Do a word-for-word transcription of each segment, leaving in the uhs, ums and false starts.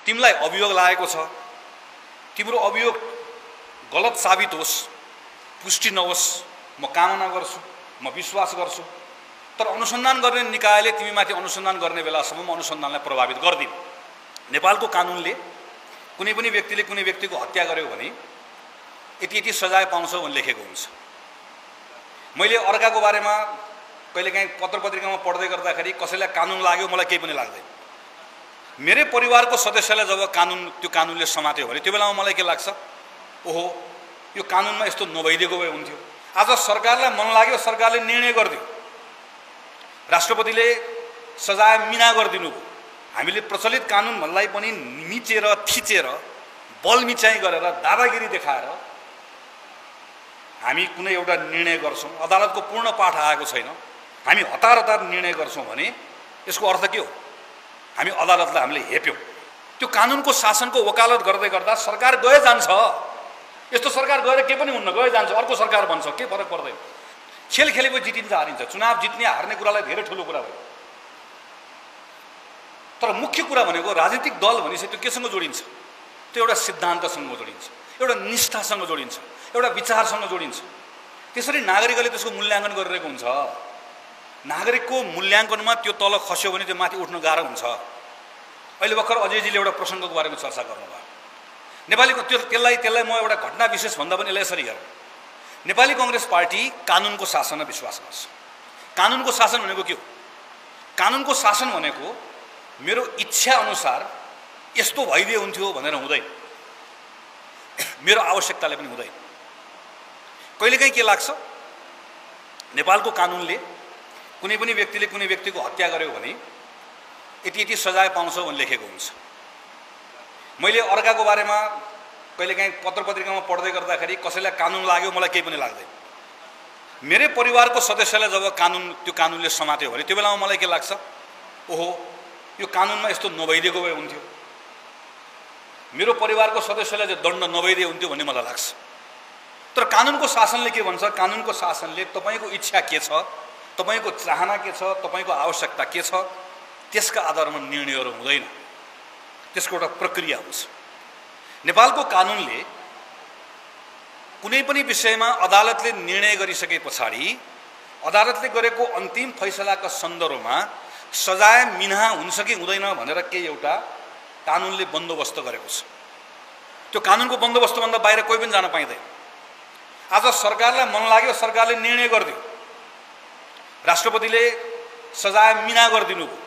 तिमीलाई अभियोग लागेको छ, तिम्रो अभियोग गलत साबित होस्, पुष्टि नहोस्, म कामना गर्छु, म विश्वास गर्छु। तर अनुसन्धान गर्ने निकायले तिमीमाथि अनुसन्धान गर्ने बेलासम्म म अनुसन्धानलाई प्रभावित गर्दिन। नेपालको कानुनले कुनै पनि व्यक्तिले कुनै व्यक्तिको हत्या गर्यो भने यति यति सजाय पाउँछ भन्ने लेखेको हुन्छ। मैले अर्काको बारेमा कहिलेकाहीँ पत्र पत्रिकामा पढ्दै गर्दाखेरि कसैलाई कानुन लाग्यो, मलाई केही पनि लाग्दैन। मेरै परिवारको सदस्यलाई जब कानुन त्यो कानुनले समात्यो भने त्यो बेलामा मलाई के लाग्छ, ओहो यो कानुनमा यस्तो नभइदिएको भए हुन्थ्यो। आज सरकारलाई मन लाग्यो, सरकारले निर्णय गरिदियो, राष्ट्रपतिले सजाय मिना गरिदिनु भयो। हामीले प्रचलित कानुनलाई पनि मिचेर थिचेर बलमिचाइ गरेर दादागिरी देखाएर हामी कुनै एउटा निर्णय गर्छौँ, अदालतको पूर्ण पाठ आएको छैन, हामी हतार हतार निर्णय गर्छौँ भने यसको अर्थ के हो? हामी अदालतलाई हामीले हेप्यौँ। त्यो कानुनको शासनको वकालत गर्दै गर्दा सरकार गए जान्छ। यस्तो सरकार गएर के पनि हुन्न, गए जान्छ, अर्को सरकार बन्छ, के फरक पर्दैन। खेल खेलेको जितिन्छ हारिन्छ, चुनाव जित्ने हार्ने कुरालाई धेरै ठुलो कुरा भयो। तर मुख्य कुरा भनेको राजनीतिक दल भनेपछि त्यो केसँग जोडिन्छ? त्यो एउटा सिद्धान्तसँग जोडिन्छ, एउटा निष्ठासँग जोडिन्छ, एउटा विचारसँग जोडिन्छ। त्यसरी नागरिकले त्यसको मूल्याङ्कन गरिरहेको हुन्छ। नागरिकको मूल्याङ्कनमा त्यो तल खस्यो भने त्यो माथि उठ्न गाह्रो हुन्छ। अहिले भर्खर अजयजीले एउटा प्रसङ्गको बारेमा चर्चा गर्नुभयो। नेपालीको त्यो त्यसलाई त्यसलाई म एउटा घटना विशेष भन्दा पनि यसलाई यसरी हेरौँ। नेपाली कांग्रेस पार्टी कानुनको शासनमा विश्वास गर्छ। कानुनको शासन भनेको के हो? कानुनको शासन भनेको मेरो इच्छा अनुसार यस्तो भइदिए हुन्थ्यो भनेर हुँदैन, मेरो आवश्यकताले पनि हुँदैन। कहिलेकाहीँ के लाग्छ, नेपालको कानुनले कुनै पनि व्यक्तिले कुनै व्यक्तिको हत्या गर्यो भने यति यति सजाय पाउँछ भन्ने लेखेको हुन्छ। मैले अर्काको बारेमा कहिलेकाहीँ पत्र पत्रिकामा पढ्दै गर्दाखेरि कसैलाई कानुन लाग्यो, मलाई केही पनि लाग्दैन। मेरै परिवारको सदस्यलाई जब कानुन त्यो कानुनले समात्यो भने त्यो बेलामा मलाई के लाग्छ, ओहो यो कानुनमा यस्तो नभइदिएको भए हुन्थ्यो, मेरो परिवारको सदस्यलाई चाहिँ दण्ड नभइदिए हुन्थ्यो भन्ने मलाई लाग्छ। तर कानुनको शासनले के भन्छ? कानुनको शासनले तपाईँको इच्छा के छ, तपाईँको चाहना के छ, तपाईँको आवश्यकता के छ, त्यसका आधारमा निर्णयहरू हुँदैन, त्यसको एउटा प्रक्रिया हुन्छ। नेपालको कानुनले कुनै पनि विषयमा अदालतले निर्णय गरिसके पछाडि अदालतले गरेको अन्तिम फैसलाका सन्दर्भमा सजाय मिना हुन्छ कि हुँदैन भनेर केही एउटा कानुनले बन्दोबस्त गरेको छ। त्यो कानुनको बन्दोबस्तभन्दा बाहिर कोही पनि जान पाइँदैन। आज सरकारलाई मन लाग्यो, सरकारले निर्णय गरिदियो, राष्ट्रपतिले सजाय मिना गरिदिनु भयो।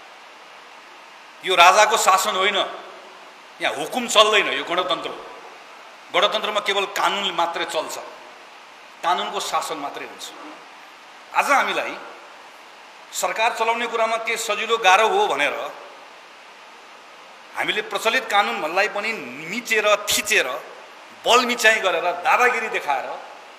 यो राजाको शासन होइन, यहाँ हुकुम चल्दैन, यो गणतन्त्र हो। गणतन्त्रमा केवल कानुन मात्रै चल्छ, कानुनको शासन मात्रै हुन्छ। आज हामीलाई सरकार चलाउने कुरामा के सजिलो गाह्रो हो भनेर हामीले प्रचलित कानुनलाई पनि मिचेर थिचेर बलमिचाइ गरेर दादागिरी देखाएर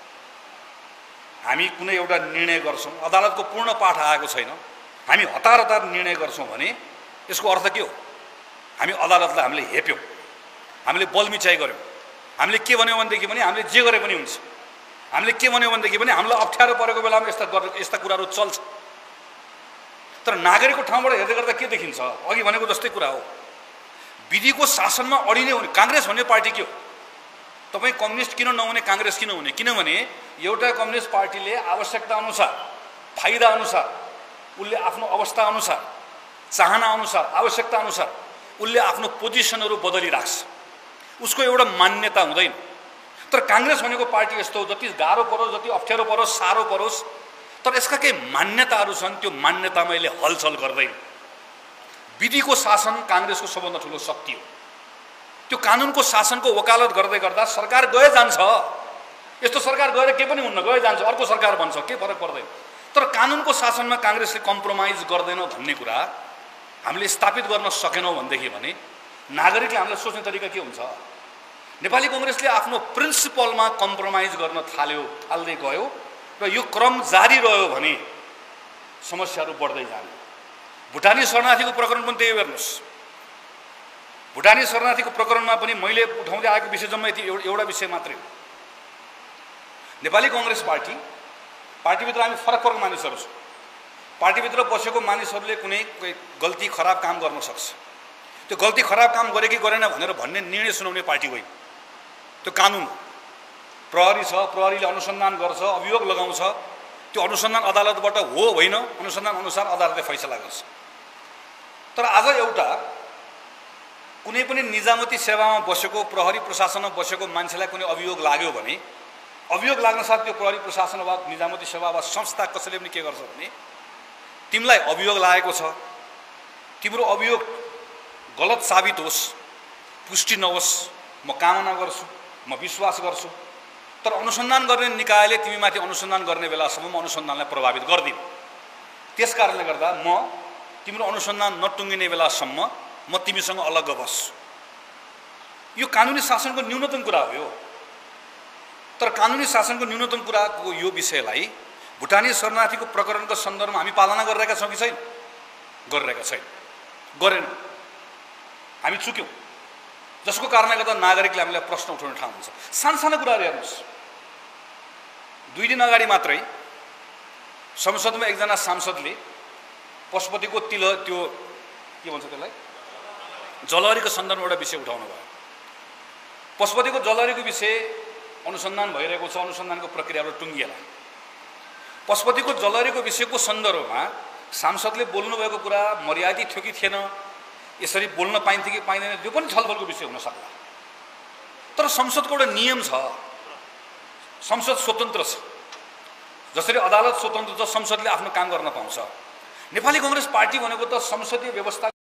हामी कुनै एउटा निर्णय गर्छौँ, अदालतको पूर्ण पाठ आएको छैन, हामी हतार हतार निर्णय गर्छौँ भने यसको अर्थ के हो? हामी अदालतलाई हामीले हेप्यौँ, हामीले बलमिचाइ गऱ्यौँ। हामीले के भन्यौँ भनेदेखि भने हामीले जे गरे पनि हुन्छ। हामीले के भन्यौँ भनेदेखि भने हामीलाई अप्ठ्यारो परेको बेलामा यस्ता यस्ता कुराहरू चल्छ। तर नागरिकको ठाउँबाट हेर्दै गर्दा के देखिन्छ? अघि भनेको जस्तै कुरा हो, विधिको शासनमा अडिने हुने। काङ्ग्रेस भन्ने पार्टी के हो? तपाईँ कम्युनिस्ट किन नहुने, काङ्ग्रेस किन हुने? किनभने एउटा कम्युनिस्ट पार्टीले आवश्यकता अनुसार, फाइदा अनुसार, उसले आफ्नो अवस्था अनुसार, चाहना अनुसार, आवश्यकता अनुसार उसले आफ्नो पोजिसनहरू बदलिराख्छ। उसको एउटा मान्यता हुँदैन। तर काङ्ग्रेस भनेको पार्टी यस्तो हो, जति गाह्रो परोस्, जति अप्ठ्यारो परोस्, साह्रो परोस्, तर यसका केही मान्यताहरू छन्, त्यो मान्यतामा यसले हलचल गर्दैन। विधिको शासन काङ्ग्रेसको सबभन्दा ठुलो शक्ति हो। त्यो कानुनको शासनको वकालत गर्दै गर्दा सरकार गए जान्छ। यस्तो सरकार गएर के पनि हुन्न, गए जान्छ, अर्को सरकार बन्छ, के फरक पर्दैन। तर कानुनको शासनमा काङ्ग्रेसले कम्प्रोमाइज गर्दैन भन्ने कुरा हामीले स्थापित गर्न सकेनौँ भनेदेखि भने नागरिकले हामीलाई सोच्ने तरिका के हुन्छ? नेपाली कांग्रेसले आफ्नो प्रिन्सिपलमा कम्प्रोमाइज गर्न थाल्यो थाल्दै गयो र यो क्रम जारी रह्यो भने समस्याहरू बढ्दै जाने। भुटानी शरणार्थीको प्रकरण पनि त्यही हेर्नुस्। भुटानी शरणार्थीको प्रकरणमा पनि मैले उठाउँदै आएको विषय जम्मा यति एउटा विषय मात्रै हो। नेपाली कांग्रेस पार्टी पार्टीभित्र हामी फरक फरक मानिसहरू छौँ। पार्टीभित्र बसेको मानिसहरूले कुनै गल्ती खराब काम गर्न सक्छ। त्यो गल्ती खराब काम गरे कि गरेन भनेर भन्ने निर्णय सुनाउने पार्टी होइन। त्यो कानुन हो। प्रहरी छ, प्रहरीले अनुसन्धान गर्छ, अभियोग लगाउँछ, त्यो अनुसन्धान अदालतबाट हो होइन अनुसन्धान अनुसार अदालतले फैसला गर्छ। तर आज एउटा कुनै पनि निजामती सेवामा बसेको, प्रहरी प्रशासनमा बसेको मान्छेलाई कुनै अभियोग लाग्यो भने अभियोग लाग्न साथ त्यो प्रहरी प्रशासन वा निजामती सेवा वा संस्था कसैले पनि के गर्छ भने तिमीलाई अभियोग लागेको छ, तिम्रो अभियोग गलत साबित होस्, पुष्टि नहोस्, म कामना गर्छु, म विश्वास गर्छु, तर अनुसन्धान गर्ने निकायले तिमीमाथि अनुसन्धान गर्ने बेलासम्म म अनुसन्धानलाई प्रभावित गर्दिनँ। त्यस कारणले गर्दा म तिम्रो अनुसन्धान नटुङ्गिने बेलासम्म म तिमीसँग अलग्ग बस्छु। यो कानुनी शासनको न्यूनतम कुरा हो। यो तर कानुनी शासनको न्यूनतम कुराको यो विषयलाई भुटानी शरणार्थीको प्रकरणको सन्दर्भमा हामी पालना गरिरहेका छौँ कि छैन? गरिरहेका छैन, गरेन। हामी चुक्यौँ, जसको कारणले गर्दा नागरिकले हामीलाई प्रश्न उठाउने ठाउँ हुन्छ। सानसानो कुराहरू हेर्नुहोस्। दुई दिन अगाडि मात्रै संसदमा एकजना सांसदले पशुपतिको तिल त्यो के भन्छ त्यसलाई जलहरीको सन्दर्भमा एउटा विषय उठाउनु भयो। पशुपतिको जलहरीको विषय अनुसन्धान भइरहेको छ, अनुसन्धानको प्रक्रियाबाट टुङ्गिएला। पशुपतिको जलहरीको विषयको सन्दर्भमा सांसदले बोल्नुभएको कुरा मर्यादित थियो कि थिएन, यसरी बोल्न पाइन्थ्यो कि पाइँदैन, त्यो पनि छलफलको विषय हुन सक्ला। तर संसदको एउटा नियम छ, संसद स्वतन्त्र छ। जसरी अदालत स्वतन्त्र छ, संसदले आफ्नो काम गर्न पाउँछ। नेपाली कांग्रेस पार्टी भनेको त संसदीय व्यवस्था